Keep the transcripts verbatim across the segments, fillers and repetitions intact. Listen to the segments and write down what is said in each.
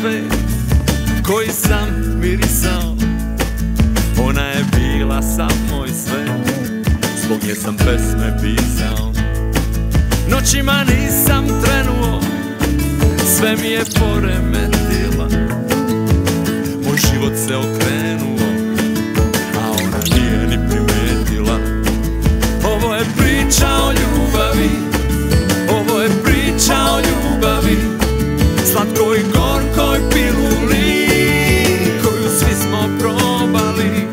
cvet koji sam mirisao. Ona je bila sam moj svet, zbog nje sam pesme pisao. Noćima nisam trenuo, sve mi je poremetila. Moj život se okrenuo, a ona nije ni primetila. Ovo je priča o ljubavi, ovo je priča o ljubavi, slatkoj gorkoj piluli koju svi smo probali.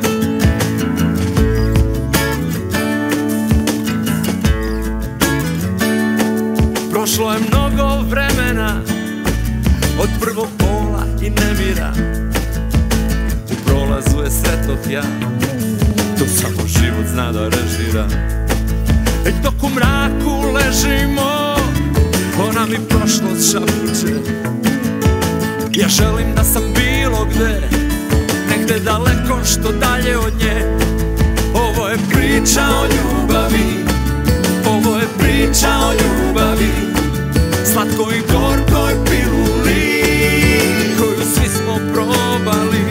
Prošlo je mnogo vremena od prvog pola i nemira. U prolazu je svetoh ja, to samo život zna da režira. I dok u mraku ležimo, ona mi prošlost šapuće. Ja želim da sam bilo gde, negde daleko što dalje od nje. Ovo je priča o ljubavi, ovo je priča o ljubavi, slatkoj gorkoj piluli koju svi smo probali.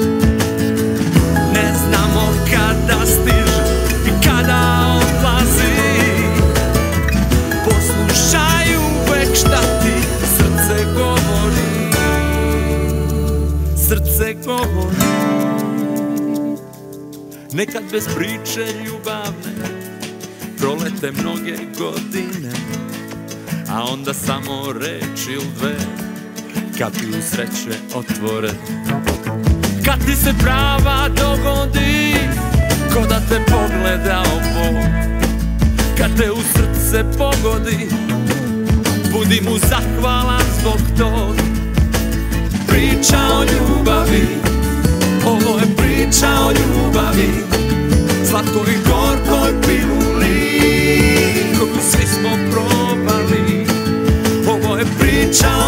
Ne znamo kada stiže i kada odlazi. Poslušaj uvek šta ti srce govori, srce govori. Nekad bez priče ljubavne prolete mnoge godine, a onda samo reč ili dve kapiju sreće otvore. Kad ti se prava dogodi, ko da te pogledao Bog, kad te u srce pogodi, budi mu zahvalan zbog tog. Priča o ljubavi, ovo je priča o ljubavi, slatkoj gorkoj piluli koju svi smo probali. Ovo je priča